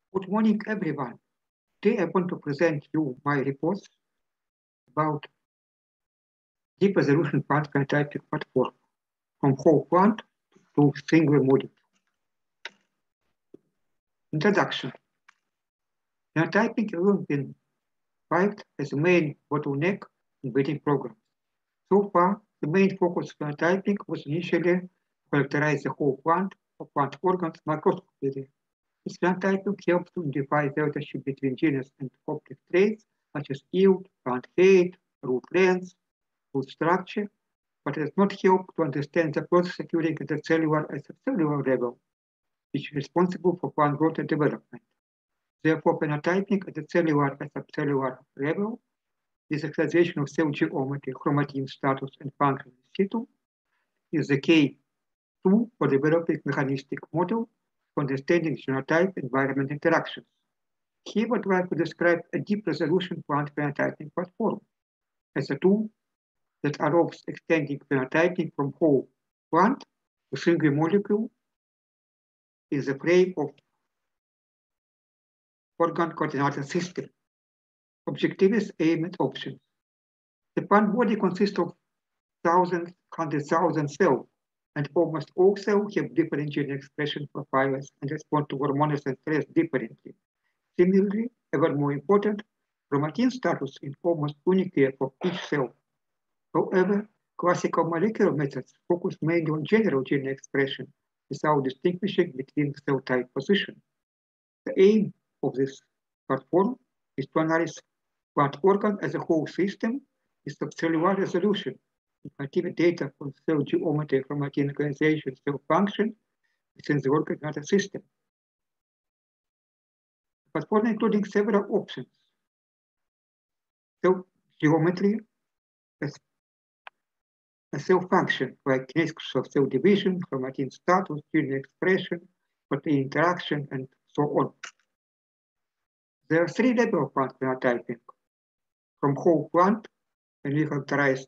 Good morning, everyone. Today I want to present you my report about deep resolution quant phenotypic platform from whole quant to single module. Introduction. Phenotyping has been flagged as the main bottleneck in building programs. So far, the main focus of phenotyping was initially to characterize the whole quant or quant organs macroscopically. This phenotyping helps to identify the relationship between genes and object traits such as yield, plant height, root length, root structure, but it does not help to understand the process occurring at the cellular and subcellular level, which is responsible for plant growth and development. Therefore, phenotyping at the cellular and subcellular level, visualization of cell geometry, chromatin status, and function in situ, is the key tool for developing mechanistic model for understanding genotype environment interactions. Here I would like to describe a deep resolution plant phenotyping platform as a tool that allows extending phenotyping from whole plant to single molecule in the frame of organ coordinate system. Objectives, aim, and options. The plant body consists of thousands, 100,000 cells, and almost all cells have different gene expression profiles and respond to hormones and stress differently. Similarly, ever more important, chromatin status is almost unique for each cell. However, classical molecular methods focus mainly on general gene expression without distinguishing between cell type position. The aim of this platform is to analyze plant organ as a whole system with subcellular resolution, informative data from cell geometry, chromatin organization, cell function within the organ system. The platform including several options. Cell geometry as a cell function like kinetics of cell division, chromatin status, gene expression, protein interaction, and so on. There are three levels of plant phenotyping. From whole plant, and we characterized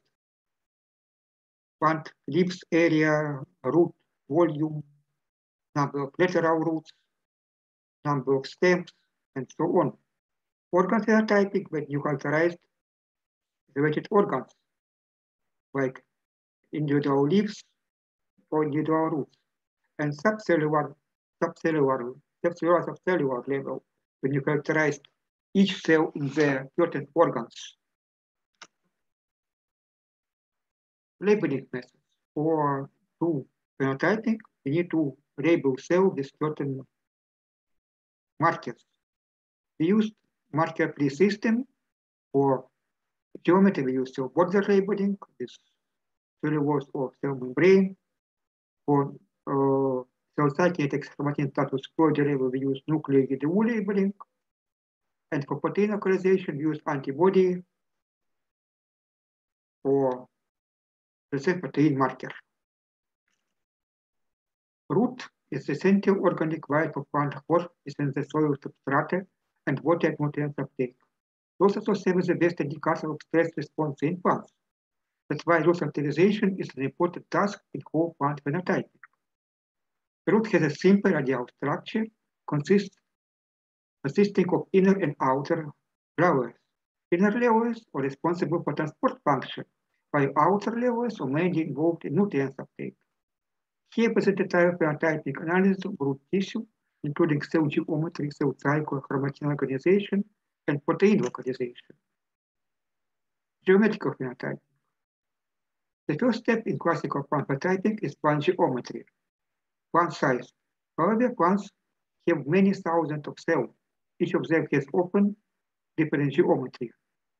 plant leaves area, root volume, number of lateral roots, number of stems, and so on. Organ phenotyping, when you characterized related organs, like individual leaves or individual roots, and subcellular level, when you characterized each cell in their certain organs. Labeling methods. For to phenotyping, we need to label cell with certain markers. We used marker-free system. For geometry, we use cell border labeling with cell walls or cell membrane. For cell cytokinetics, chromatin status closure level, we use nuclear VDU labeling. And for protein localization, we use antibody for present protein marker. Root is the essential organic life of plant host within the soil substrate and water nutrients uptake. Those also serve the best indicator of stress response in plants. That's why root fertilization is an important task in whole plant phenotyping. The root has a simple radial structure consisting of inner and outer layers. Inner layers are responsible for transport function, while outer layers are mainly involved in nutrients uptake. Here presented phenotypic analysis of root tissue, including cell geometry, cell cycle, chromatin organization, and protein localization. Geometrical phenotyping. The first step in classical plant phenotyping is plant geometry, plant size. However, plants have many thousands of cells. Each of them has often different geometry.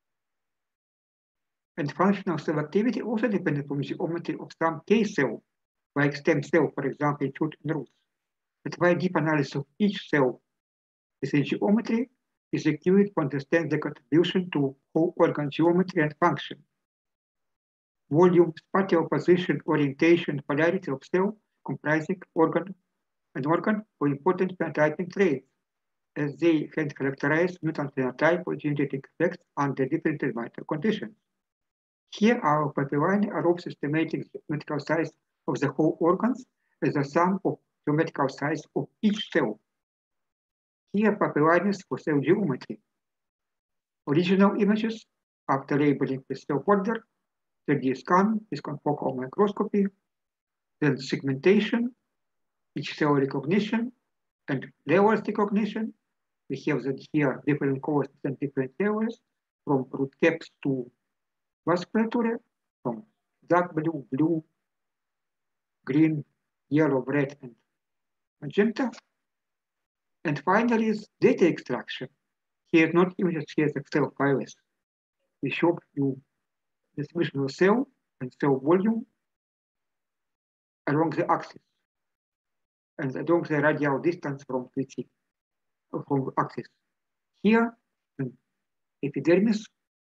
And functional cell activity also depends on geometry of some case cell, like stem cell, for example, in shoot and roots. That's why deep analysis of each cell with a geometry is required to understand the contribution to whole organ geometry and function. Volume, spatial position, orientation, polarity of cell comprising an organ for important phenotyping traits, as they can characterize mutant phenotype or genetic effects under different environmental conditions. Here our papillae allows estimating the geometrical size of the whole organs as the sum of geometrical size of each cell. Here, pipelines for cell geometry. Original images after labeling with cell border, 3D scan with confocal microscopy, then segmentation, each cell recognition, and layers recognition. We have that here different colors and different layers, from root caps to vasculature, from dark blue, blue, green, yellow, red, and magenta. And finally is data extraction. Here not images, here is Excel files. We show you distribution of cell and cell volume along the axis and along the radial distance from QC, from axis. Here, epidermis,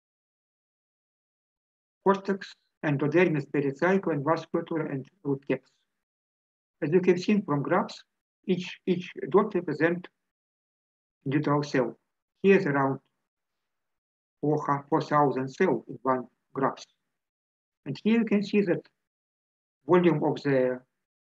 cortex, endodermis, pericycle, and vasculature and root caps. As you can see from graphs, each dot represents individual cell. Here's around 4,000 cells in one graph. And here you can see that volume of the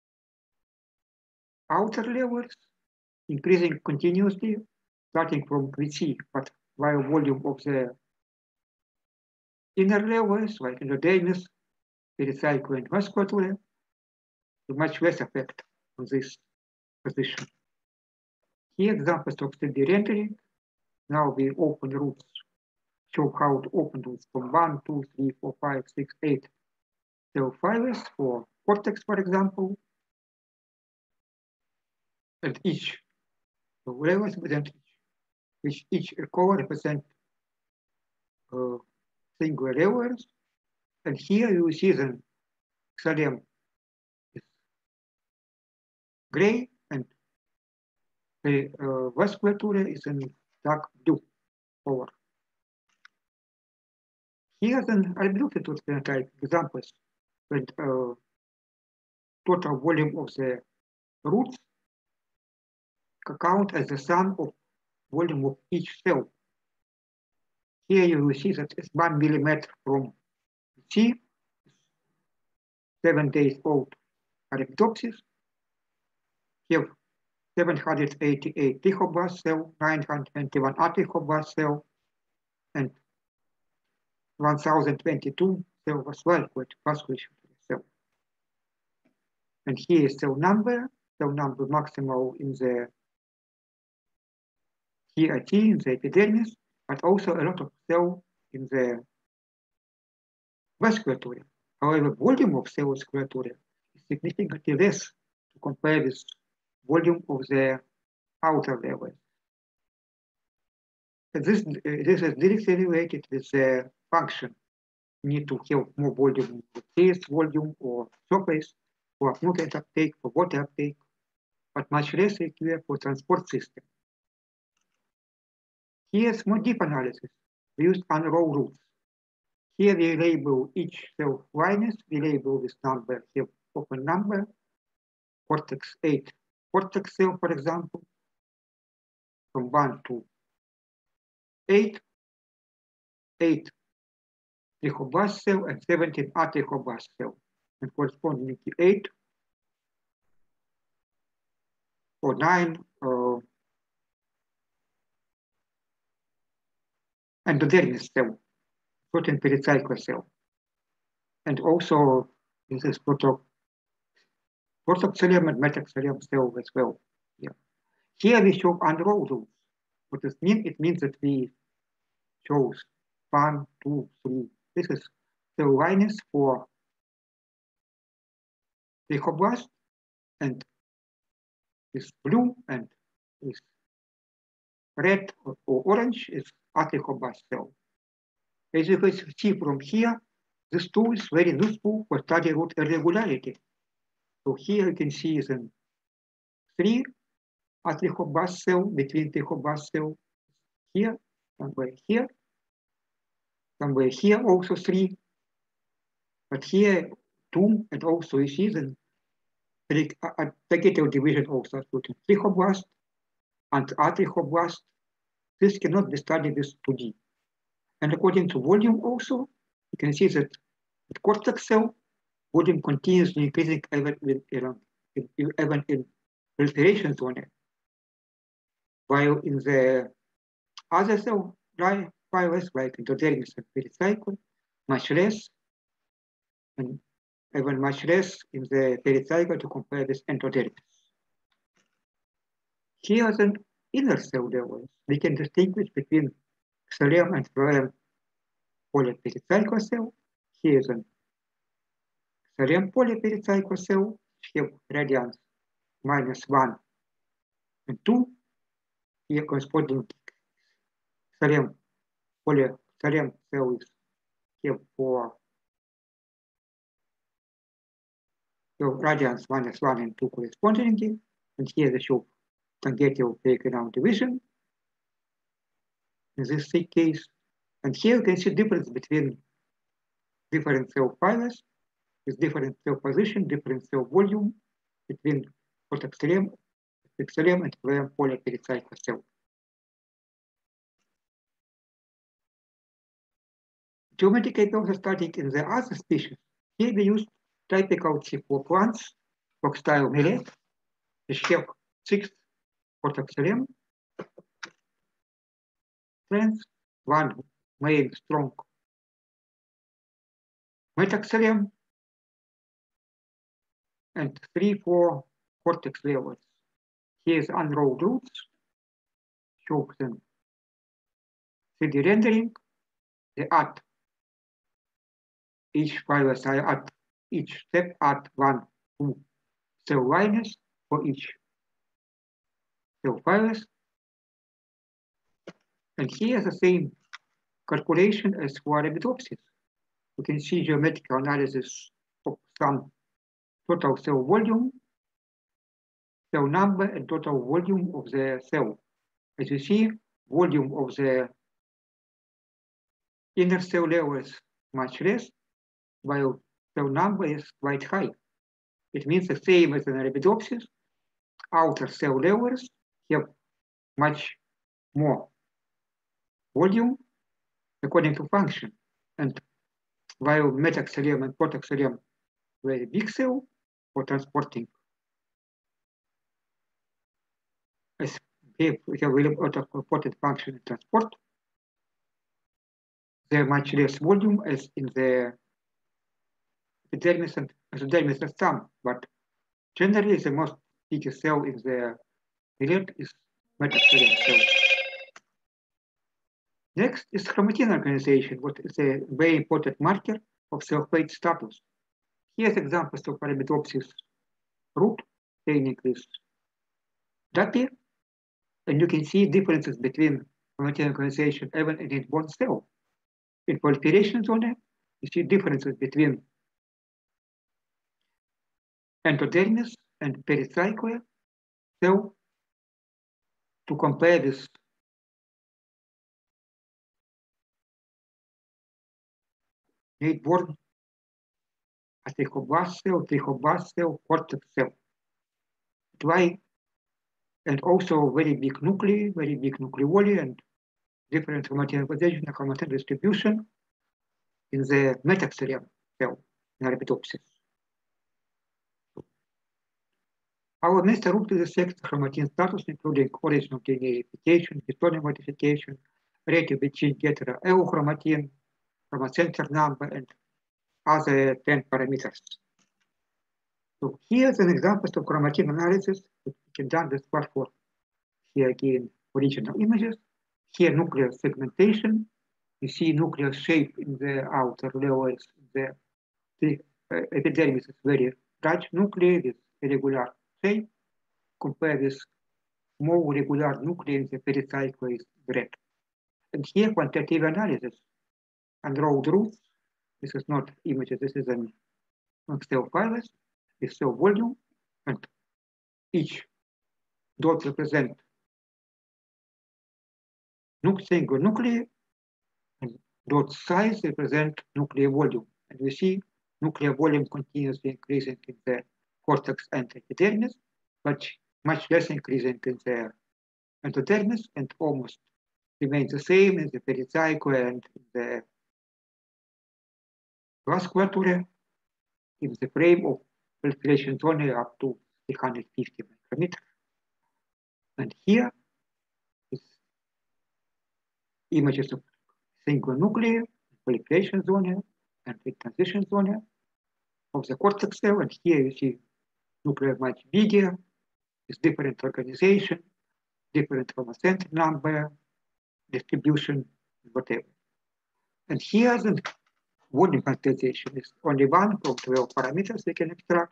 outer layers increasing continuously, starting from QC, but while volume of the inner layers, like endodermis, pericycle, and vasculature, much less effect on this position. Here examples of 3D rendering. Now we open roots, show how to open roots from 1, 2, 3, 4, 5, 6, 8 cell files for cortex, for example. And each layer represents each color represents single layers. And here you see the xylem is gray and the vasculature is in dark blue color. Here then I looked at those phenotype examples with total volume of the roots count as the sum of volume of each cell. Here you will see that it's 1 millimeter from C, 7 days old Arabidopsis. Here 788 trichoblast cell, 921 atrichoblast cell, and 1022 cell vasculature cell. And here is cell number maximal in the HERT, in the epidermis, but also a lot of cell in the vasculature. However, volume of cell vasculature is significantly less to compare with volume of the outer layers. And this is directly related with the function. You need to have more volume, taste volume or surface for nutrient uptake, for water uptake, but much less required for transport system. Here's more deep analysis. We use unrow roots. Here we label each cell fineness. We label this number here, open number, cortex 8, cortex cell, for example, from 1 to 8, 8 trichoblast cell and 17 atrichoblast cell, and corresponding to 8 or 9 endodermis cell, protein pericycle cell. And also this is protoxylem and metaxylem cell as well. Yeah. Here we show unrow rules. What does it mean? It means that we chose 1, 2, 3. This is the linus for trichoblast, and this blue and this red or orange is atrichoblast cell. As you can see from here, this tool is very useful for study root irregularity. So here you can see the 3 atrichoblast cell between trichoblast cell here, somewhere here also 3, but here 2, and also you see the vegetative division also between trichoblast and atrichoblast. This cannot be studied with 2D. And according to volume also, you can see that the cortex cell volume continuously increasing even in filtration zone. while in the other cell fibers like endodermis and pericycle, much less, and even much less in the pericycle to compare with endodermis. Here then inner cell levels, we can distinguish between xylem and phloem polypericycle cell. Here is an xylem polypericycle cell, which have radians -1 and 2. Here corresponding xylem cell is here for radians -1 and 2 correspondingly, and here they show tangential breakdown division in this case. And here you can see difference between different cell fibers with different cell position, different cell volume between cortex xylem and phloem polypericycle cell. Geometric approach studied in the other species. Here we used typical C4 plants, foxtail millet, which have 6 cortex xylem strands, 1 main strong metaxylem, and 3-4 cortex levels. Here is unrolled roots, show them 3D rendering. They add each fiber side at each step add 1, 2 cell lines for each cell fibers. And here the same calculation as for Arabidopsis. You can see geometrical analysis of some total cell volume, cell number, and total volume of the cell. As you see, volume of the inner cell level is much less, while cell number is quite high. It means the same as in Arabidopsis, outer cell levels have much more volume according to function. And while metaxylem and protoxylem very big cell for transporting, as we have very important function in transport, they're much less volume as in the epidermis and mesodermis are some, but generally the most big cell in the millet is metaxylem cell. Next is chromatin organization, what is a very important marker of cell fate status. Here's examples of Arabidopsis root staining with DAPI, and you can see differences between chromatin organization even in one cell. In proliferation zone, you see differences between endodermis and pericycle cell to compare with Nate-born trichoblast cell, cortex cell. Why? And also very big nuclei, very big nucleoli, and different chromatin organization and chromatin distribution in the metaxylem cell in Arabidopsis. Our master root is affect chromatin status, including origin of DNA replication, histone modification, rate of between getter euchromatin, chromocenter number, and other 10 parameters. So here's an example of chromatin analysis that we can done this part for. Here again, original images. Here nuclear segmentation. You see nuclear shape in the outer levels. The epidermis is very large nuclei with irregular shape. Compared with more regular nuclei in the pericycle is red. And here quantitative analysis. Unrolled roots. This is not images, this is an cell fibers with cell volume, and each dot represent single nuclei, and dot size represent nuclear volume. And we see nuclear volume continuously increasing in the cortex and epidermis, but much less increasing in the endodermis, and almost remains the same in the pericycle and in the vasculature in the frame of proliferation zone up to 350 micrometers. And here images of single nuclei, proliferation zone, and the transition zone of the cortex cell. And here you see nuclei much bigger, with different organization, different chromosomal number, distribution, whatever. And here the volume quantization is only one from 12 parameters we can extract.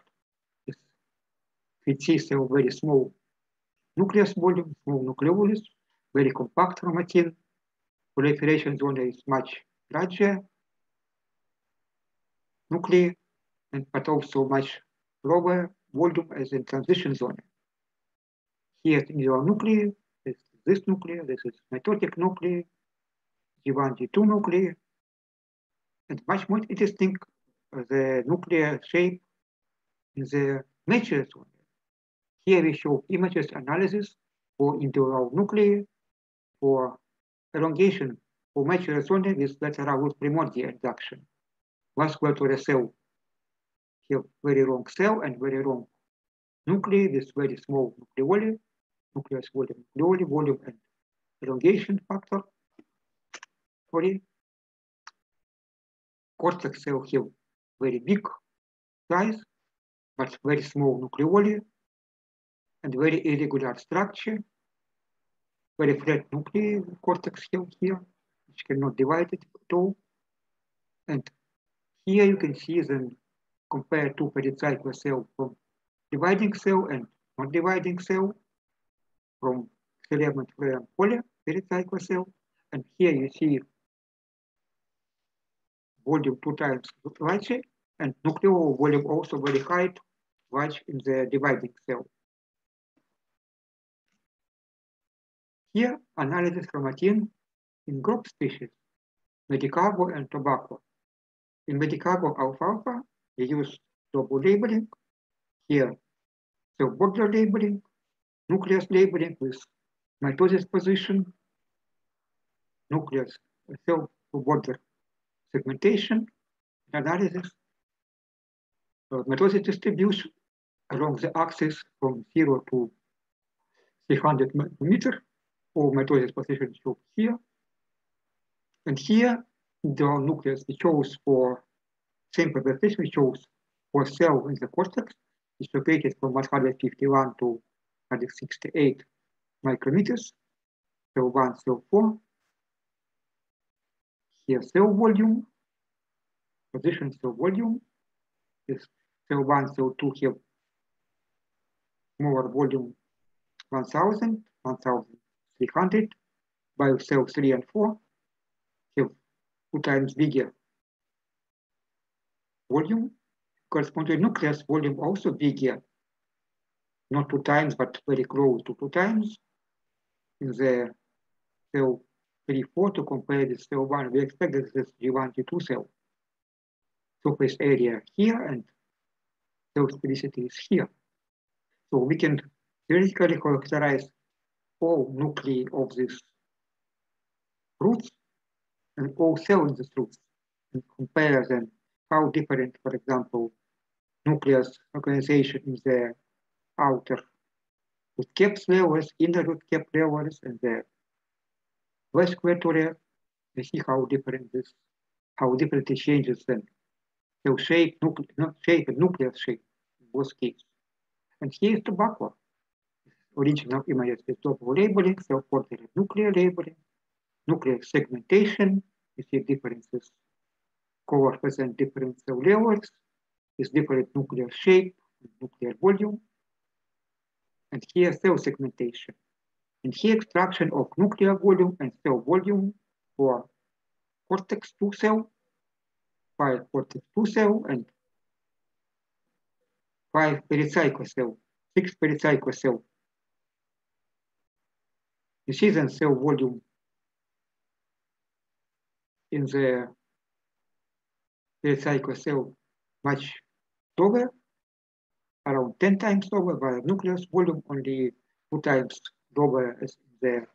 It sees a very small nucleus volume, small nucleolus, very compact chromatin. Proliferation zone is much larger nuclei, but also much lower volume as in transition zone. Here in your nuclei, this nuclei, this is mitotic nuclei, G1, G2 nuclei, and much more interesting, the nuclear shape in the mature zone. Here we show images analysis for individual nuclei, for elongation for mature zone with lateral root primordial induction. Vascular cell have very long cell and very long nuclei with very small nucleoli, nucleus volume, nucleoli volume, and elongation factor. Sorry. Cortex cell have very big size, but very small nucleoli and very irregular structure. Very flat nuclei cortex cell here, which cannot divide it at all. And here you can see then compare two pericycle cell from dividing cell and non dividing cell, from xylem and phloem poly pericycle cell. And here you see volume 2 times larger and nuclear volume also very high, large in the dividing cell. Here, analysis chromatin in group species, Medicago and tobacco. In Medicago alfalfa, we use double labeling. Here, cell border labeling, nucleus labeling with mitosis position, nucleus cell border segmentation, analysis, mitosis distribution along the axis from 0 to 300 micrometer, or mitosis position shown here. And here, the nucleus we chose for sample precision, we chose for cell in the cortex. It's located from 151 to 168 micrometers. Cell 1, cell 4. Here, cell volume, position cell volume. This cell 1, cell 2 have smaller volume 1000, 1300. By cell 3 and 4 have 2 times bigger volume. Corresponding nucleus volume also bigger, not 2 times, but very close to 2 times. In the cell 3, 4 to compare with cell 1, we expect that this G1, G2 cell. Surface area here and cell specificity is here. So we can theoretically characterize all nuclei of these roots and all cells in these roots and compare them how different, for example, nucleus organization in the outer root cap levels, inner root cap levels, and the vasculature. We see how different this, how different it changes then. Cell shape, shape and nucleus shape in both cases. And here is tobacco. Original images with double labeling, cell border nuclear labeling, nuclear segmentation. You see differences. Color present different cell levels with different nuclear shape, nuclear volume. And here cell segmentation. And here extraction of nuclear volume and cell volume for cortex 2 cell, 5 cortex 2 cell, and 5 pericycle cell, 6 pericycle cell. You see then cell volume in the pericycle cell much lower, around 10 times lower, but nucleus volume only 2 times lower as in the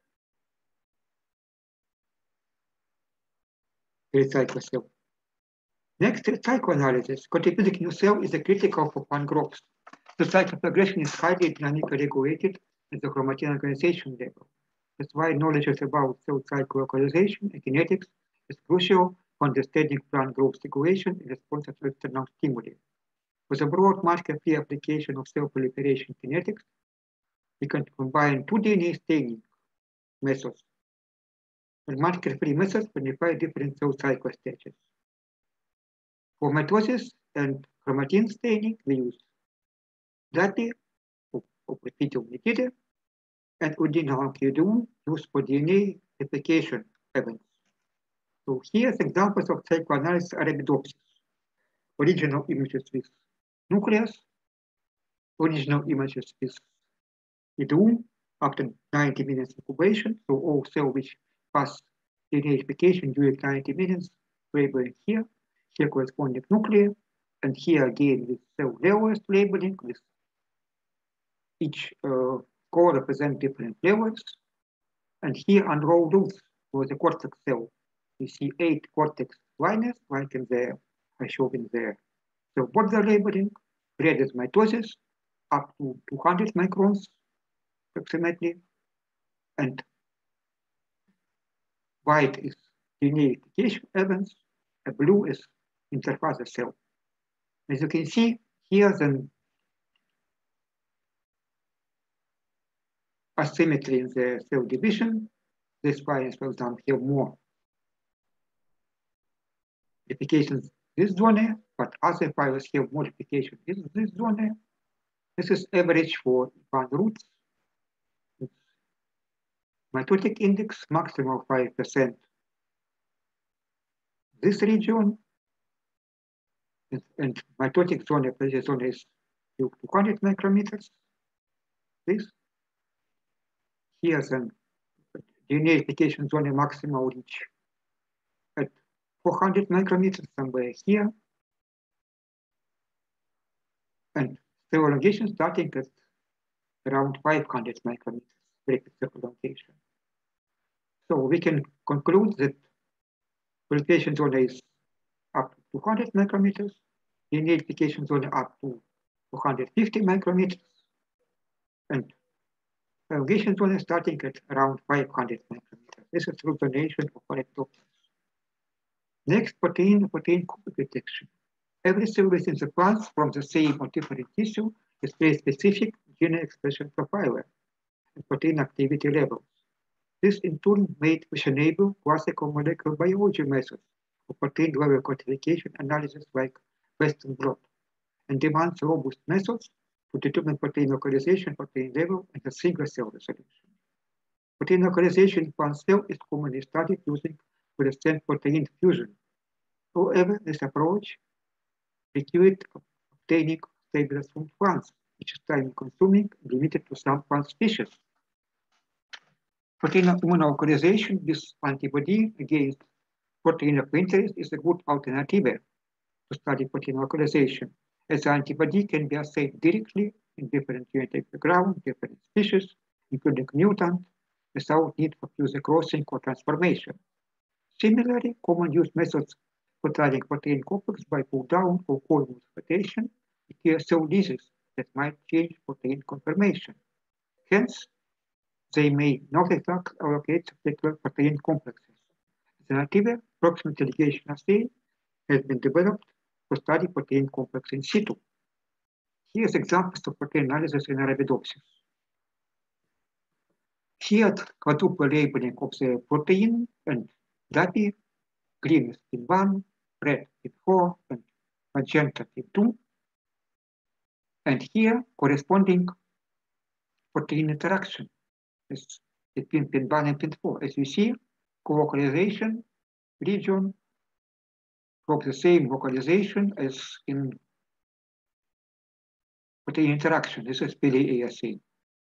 pericycle cell. Next, cycle analysis. Contributing new cell is critical for plant growth. The cycle progression is highly dynamically regulated at the chromatin organization level. That's why knowledge about cell cycle localization and kinetics is crucial for understanding plant growth regulation in response to external stimuli. With a broad marker-free application of cell proliferation kinetics, we can combine two DNA staining methods. And marker-free methods modify different cell cycle stages. For mitosis and chromatin staining, we use DAPI or peptidoglycide and uridine used for DNA replication events. So here's examples of psychoanalysis Arabidopsis. Original images with nucleus, original images with IDU after 90 minutes incubation. So all cells which pass DNA replication during 90 minutes labeling here. Here corresponding nucleus, and here again with cell levels labeling with each core represent different levels. And here unrolled roots for the cortex cell. You see 8 cortex lines like in there, I show in there. So border labeling, red is mitosis, up to 200 microns approximately, and white is DNA replication events, and blue is interphase cell. As you can see, here the asymmetry in the cell division. This virus, for example, have more replications this zone, but other viruses have more replication in this zone. This is average for one roots. Mitotic index maximum 5%. This region and mitotic zone is 200 micrometers. This here's an DNA replication zone maximum reach at 400 micrometers somewhere here, and cell elongation starting at around 500 micrometers rapid cell elongation. So we can conclude that proliferation zone is up to 200 micrometers, DNA replication zone up to 250 micrometers, and elongation zone is starting at around 500 micrometers. This is through donation of Arabidopsis. Next, protein complex detection. Every cell within the plants from the same or different tissue displays specific gene expression profiler and protein activity levels. This in turn made questionable classical molecular biology methods for protein level quantification analysis like Western blot, and demands robust methods to determine protein localization, protein level, and a single cell resolution. Protein localization in plant cell is commonly studied using fluorescent protein fusion. However, this approach required obtaining stables from plants, which is time consuming and limited to some plant species. Protein immunolocalization with antibody against protein of interest is a good alternative to study protein localization, as the antibody can be assayed directly in different genetic background, different species, including mutant, without need for fused crossing or transformation. Similarly, common use methods for studying protein complex by pull down or cold modification require cell diseases that might change protein conformation. Hence, they may not exactly allocate particular protein complexes. Alternative proximate ligation assay has been developed to study protein complex in situ. Here's examples of protein analysis in Arabidopsis. Here, quadruple labeling of the protein and DAPI, green is in 1, red in 4, and magenta in 2. And here, corresponding protein interaction is between pin 1 and pin 4. As you see, co-localization region from the same localization as in protein interaction. This is PDASA.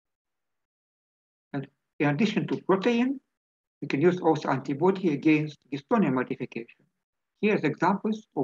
And in addition to protein, we can use also antibody against dystonia modification. Here's examples of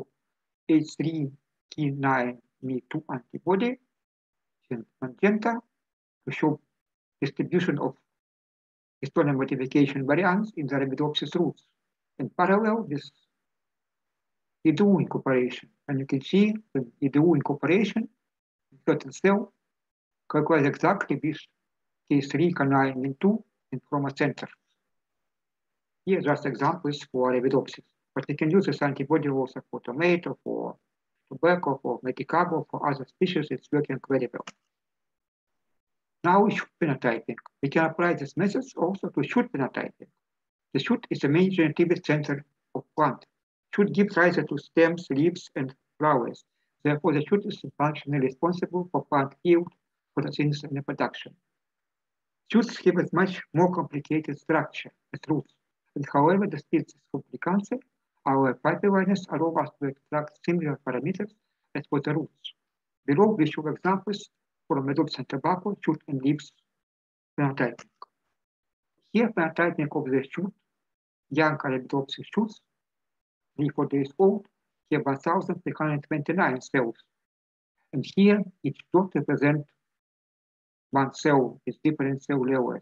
H3K9Me2 antibody in magenta to show distribution of dystonia modification variants in the Arabidopsis roots. In parallel with IDU incorporation. And you can see the IDU incorporation in certain cell calculates exactly this K3, K9, and 2 in chroma center. Here are just examples for Arabidopsis, but we can use this antibody also for tomato, for tobacco, for medicago, for other species. It's working very well. Now shoot phenotyping. We can apply these methods also to shoot phenotyping. The shoot is the main generative center of plant. Shoot gives rise to stems, leaves, and flowers. Therefore, the shoot is functionally responsible for plant yield, photosynthesis, and reproduction. Shoots have a much more complicated structure as roots. And however, despite this complication, our pipelines allow us to extract similar parameters as for the roots. Below, we show examples for Arabidopsis and tobacco, shoot and leaves phenotyping. Here, phenotyping of the shoot, young Arabidopsis shoots, 3-4 days old, here 1,329 cells. And here, each dot represents one cell with different cell levels.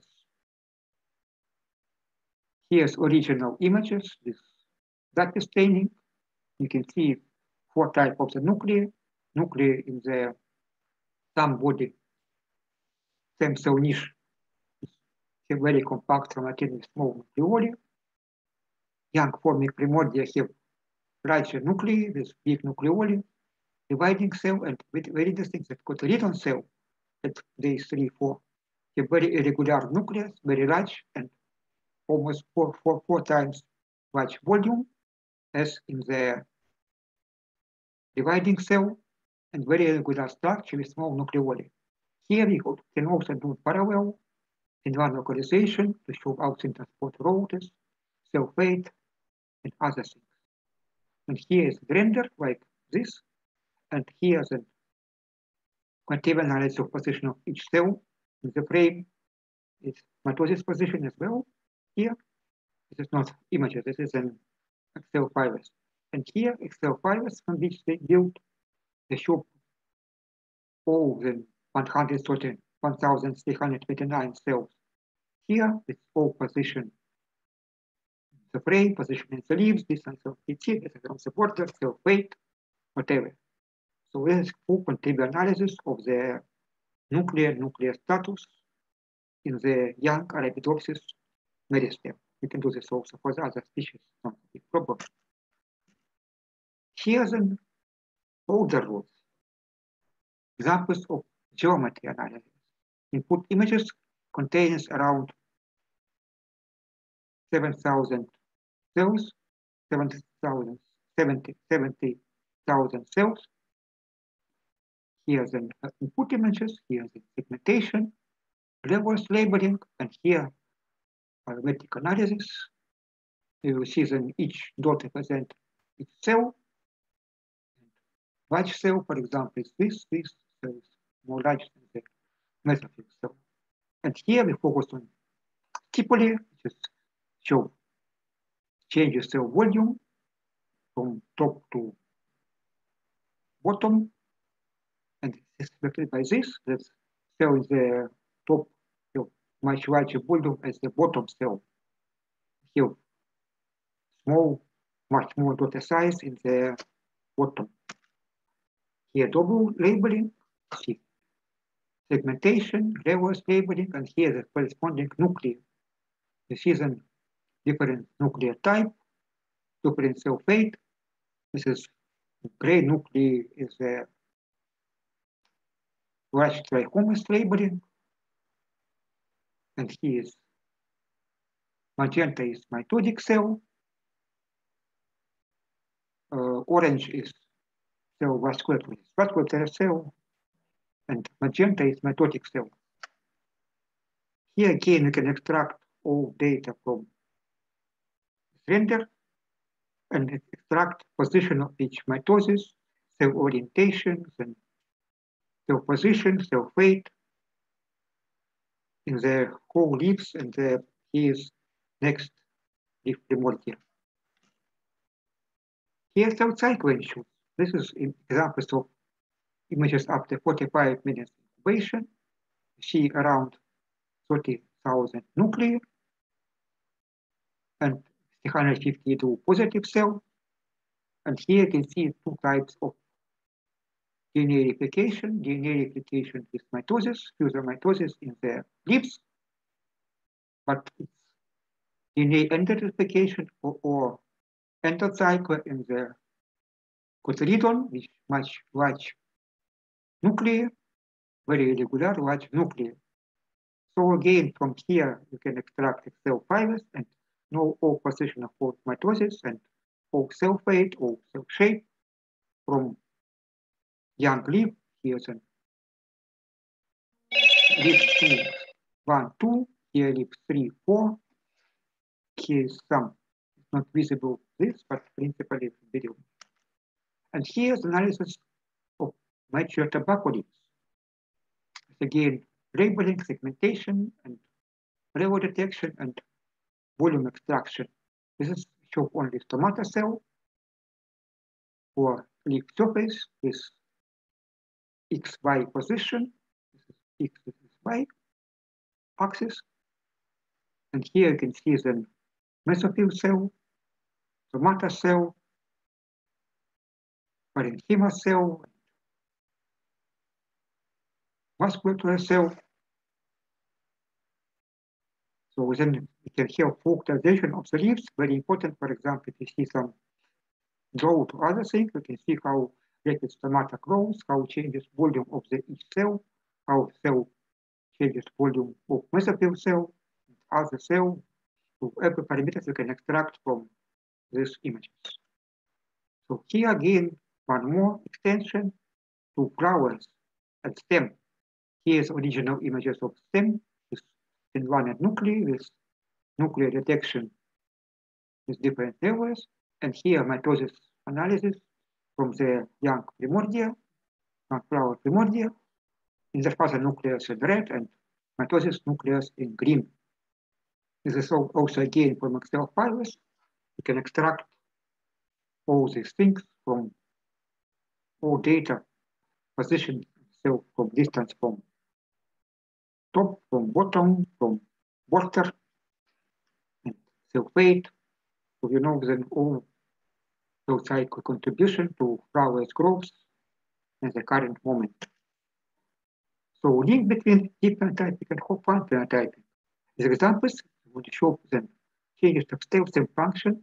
Here's original images with data staining. You can see 4 types of the nuclei. Nuclei in the stem body, stem cell niche, have very compact relatively small nucleoli. Young forming primordia have larger nuclei with big nucleoli. Dividing cell and very distinct that cotyledon cell at day 3-4 have very irregular nucleus, very large and almost four times large volume as in the dividing cell and very irregular structure with small nucleoli. Here we can also do parallel in one localization to show oxygen transport routes, cell fate, and other things. And here is render like this, and here is a quantitative analysis of position of each cell in the frame. It's mitosis position as well. Here, this is not images, this is an Excel files. And here, Excel files from which they build the show all the 1,329 cells. Here, it's all position the frame, position in the leaves, distance of PT, distance from the border, cell weight, whatever. So this is full quantitative analysis of the nuclear status in the young Arabidopsis meristem. We can do this also for the other species, not a big problem. Here's an older rules. Examples of geometry analysis. Input images contains around 7,000 cells, 70,000 cells. Here's an input images, here's the segmentation, levels labeling, and here arithmetic analysis. You will see that each dot represents each cell. Large cell, for example, is this cell is more large than the mesophyll cell. And here we focus on Tipoli, which is show changes cell volume from top to bottom. And it's reflected by this, that cell is the top, much larger volume as the bottom cell. Here, small, much more data size in the bottom. Here, double labeling, see, segmentation, reverse labeling, and here the corresponding nuclei. This is a different nuclear type, different cell fate. This is gray nuclei is a large trichomous labeling. And here is magenta is mitotic cell. Orange is cell vascular cell. And magenta is mitotic cell. Here again, we can extract all data from render and extract position of each mitosis, cell orientation, and cell position, cell fate in the whole leaves, and here's next leaf primordia. Here's cell cycle ensures. This is examples of images after 45 minutes incubation. You see around 30,000 nuclei and 352 positive cells. And here you can see 2 types of DNA replication with mitosis, fusel mitosis in the leaves, but it's DNA identification or endocycle in the cotyledon, which much large nuclei, very irregular large nuclei. So again, from here, you can extract cell fibers and know all position of all mitosis and all cell fate, all cell shape from young leaf. Here's a leaf 2, 1, 2, here leaf 3, 4. Here is some, it's not visible this, but principally it's video. And here's analysis of mature tobacco leaves. Again, labeling, segmentation, and level detection and volume extraction. This is show only stomata cell for leaf surface with XY position. This is X, this is Y axis. And here you can see the mesophyll cell, stomata cell, parenchyma cell, vasculature cell. So then we can have focalization of the leaves, very important. For example, if you see some draw to other things, you can see how rapid stomata grows, how changes volume of the each cell, how cell changes volume of mesophyll cell, other cell. So every parameters you can extract from these images. So here again, one more extension to flowers and stem. Here's original images of stem with invalid nuclei, with nuclear detection with different levels. And here mitosis analysis from the young primordia, young flower primordia, in the father nucleus in red and mitosis nucleus in green. This is also again from Excel files. You can extract all these things from all data, position cell from distance from top, from bottom, from border, and cell fate. So you know then all cell cycle contribution to flowers growth in the current moment. So link between deep phenotyping and whole plant phenotyping. As examples would show then changes of stem function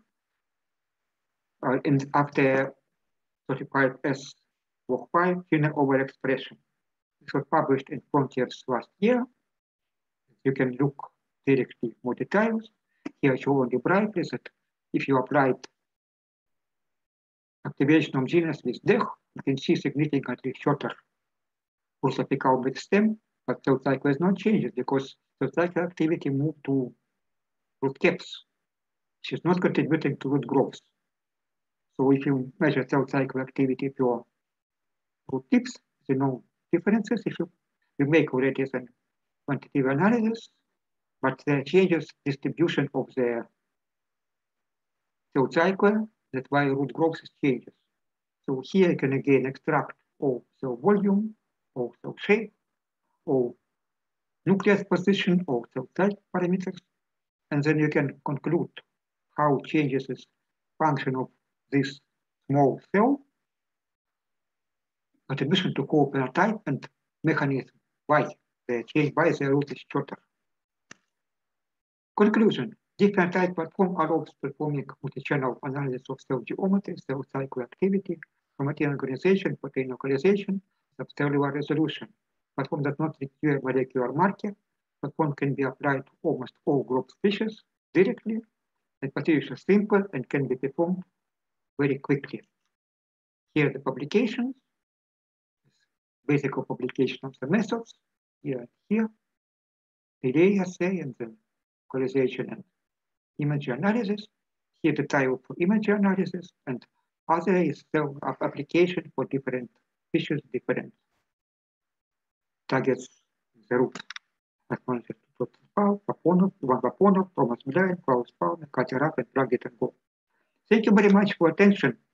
and after 35S Walk 5 gene overexpression. This was published in Frontiers last year. You can look directly more details. Here I show only brightly that if you applied activation of genes with DEH, you can see significantly shorter pulse apical bed stem, but cell cycle is not changed because cell cycle activity moved to root caps, which is not contributing to root growth. So if you measure cell cycle activity for root tips, there are no differences. If you make already some quantitative analysis, but there changes distribution of the cell cycle, that's why root growth changes. So here you can again extract all cell volume, all cell shape, all nucleus position, all cell type parameters, and then you can conclude how changes is function of this small cell, contribution to core phenotype and mechanism why the change by the root is shorter. Conclusion. Deep phenotype platform allows performing multi-channel analysis of cell geometry, cell cycle activity, chromatin organization, protein localization, subcellular resolution. Platform does not require molecular marker. Platform can be applied to almost all group species directly. The procedure is simple and can be performed very quickly. Here are the publications, basic publication of the methods, here, relay assay, and then localization and image analysis. Here the type of image analysis, and other is cell application for different tissues, different targets, the root. Paponov, Ivan Paponov, Thomas Mladen, Klaus Palmer, Katya Rapp, and Plug It and Go. Thank you very much for attention.